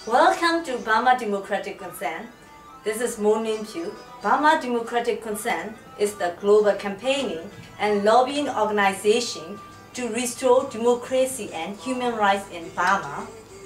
Welcome to Burma Democratic Concern. This is Monin Pugh. Burma Democratic Concern is the global campaigning and lobbying organization to restore democracy and human rights in Burma.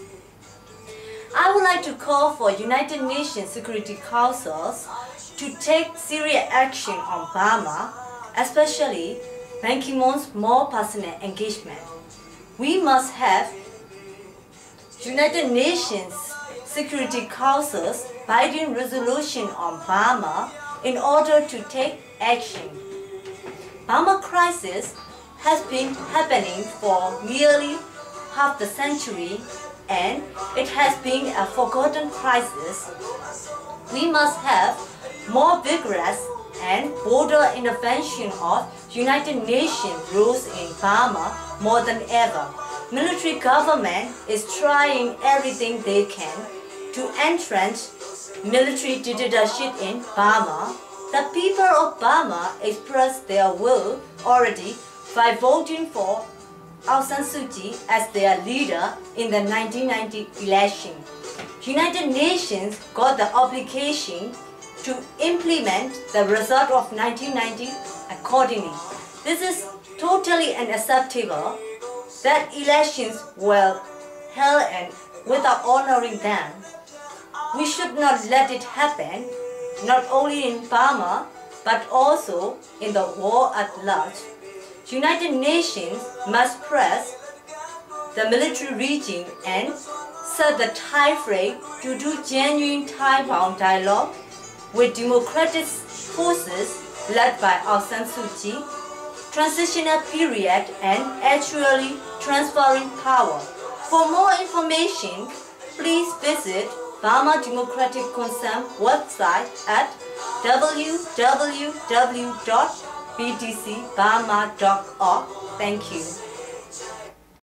I would like to call for United Nations Security Councils to take serious action on Burma, especially Ban Ki-moon's more personal engagement. We must have United Nations Security Council's binding resolution on Burma in order to take action. Burma crisis has been happening for nearly half the century and it has been a forgotten crisis. We must have more vigorous and bolder intervention of United Nations rules in Burma more than ever. Military government is trying everything they can to entrench military dictatorship in Burma. The people of Burma expressed their will already by voting for Aung San Suu Kyi as their leader in the 1990 election. United Nations got the obligation to implement the result of 1990 accordingly. This is totally unacceptable that elections were held and without honoring them. We should not let it happen, not only in Burma, but also in the world at large. United Nations must press the military regime and set the time frame to do genuine time-bound dialogue with democratic forces led by Aung San Suu Kyi, transitional period and actually transferring power. For more information, please visit Burma Democratic Concern website at www.bdcburma.org. Thank you.